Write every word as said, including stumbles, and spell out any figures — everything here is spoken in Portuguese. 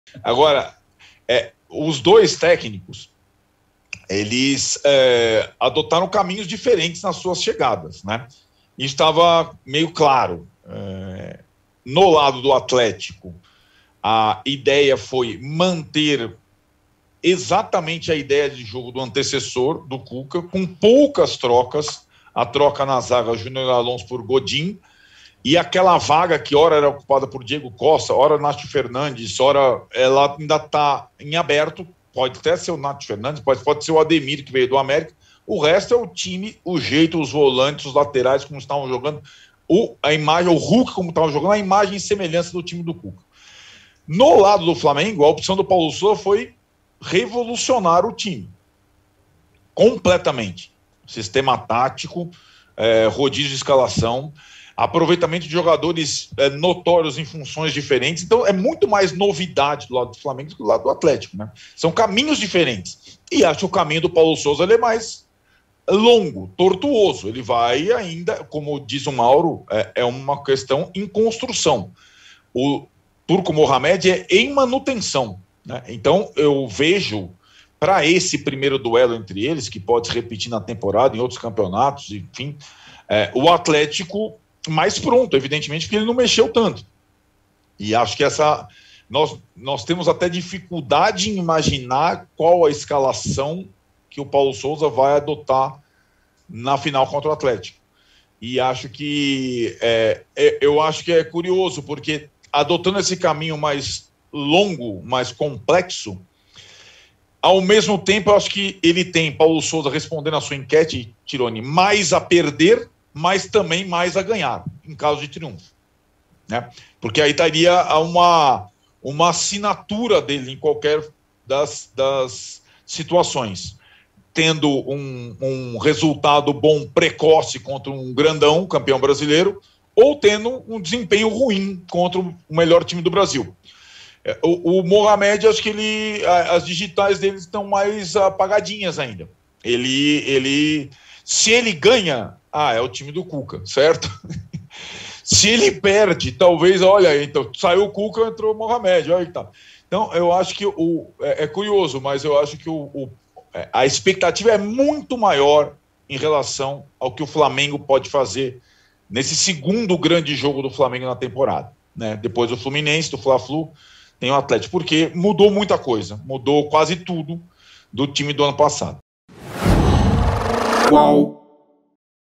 Agora, é, os dois técnicos, eles é, adotaram caminhos diferentes nas suas chegadas, né? E estava meio claro. É, no lado do Atlético, a ideia foi manter exatamente a ideia de jogo do antecessor, do Cuca, com poucas trocas, a troca na zaga Júnior Alonso por Godin, e aquela vaga que ora era ocupada por Diego Costa, ora Nath Fernandes, ora ela ainda está em aberto, pode até ser o Nath Fernandes, pode, pode ser o Ademir, que veio do América, o resto é o time, o jeito, os volantes, os laterais, como estavam jogando, o, a imagem, o Hulk como estavam jogando, a imagem e semelhança do time do Cuca. No lado do Flamengo, a opção do Paulo Sousa foi revolucionar o time completamente, sistema tático, é, rodízio de escalação, aproveitamento de jogadores é, notórios em funções diferentes. Então é muito mais novidade do lado do Flamengo do que do lado do Atlético, né? São caminhos diferentes, e acho que o caminho do Paulo Sousa ele é mais longo, tortuoso, ele vai ainda, como diz o Mauro, é, é uma questão em construção. O Turco Mohamed é em manutenção, né? Então eu vejo para esse primeiro duelo entre eles, que pode se repetir na temporada, em outros campeonatos, enfim, é, o Atlético mais pronto, evidentemente, porque ele não mexeu tanto. E acho que essa nós, nós temos até dificuldade em imaginar qual a escalação que o Paulo Sousa vai adotar na final contra o Atlético. E acho que é, é, eu acho que é curioso, porque adotando esse caminho mais longo, mais complexo, ao mesmo tempo, eu acho que ele tem, Paulo Sousa, respondendo a sua enquete, Tironi, mais a perder, mas também mais a ganhar, em caso de triunfo, né? Porque aí estaria uma, uma assinatura dele em qualquer das, das situações, tendo um, um resultado bom precoce contra um grandão, campeão brasileiro, ou tendo um desempenho ruim contra o melhor time do Brasil. O, o Mohamed, acho que ele, as digitais dele estão mais apagadinhas ainda. Ele, ele, se ele ganha, ah, é o time do Cuca, certo? Se ele perde, talvez, olha, então saiu o Cuca, entrou o Mohamed, olha que tá. Então, eu acho que o, é, é curioso, mas eu acho que o, o, a expectativa é muito maior em relação ao que o Flamengo pode fazer nesse segundo grande jogo do Flamengo na temporada, né? Depois do Fluminense, do Fla-Flu, tem o Atlético, porque mudou muita coisa, mudou quase tudo do time do ano passado. Qual?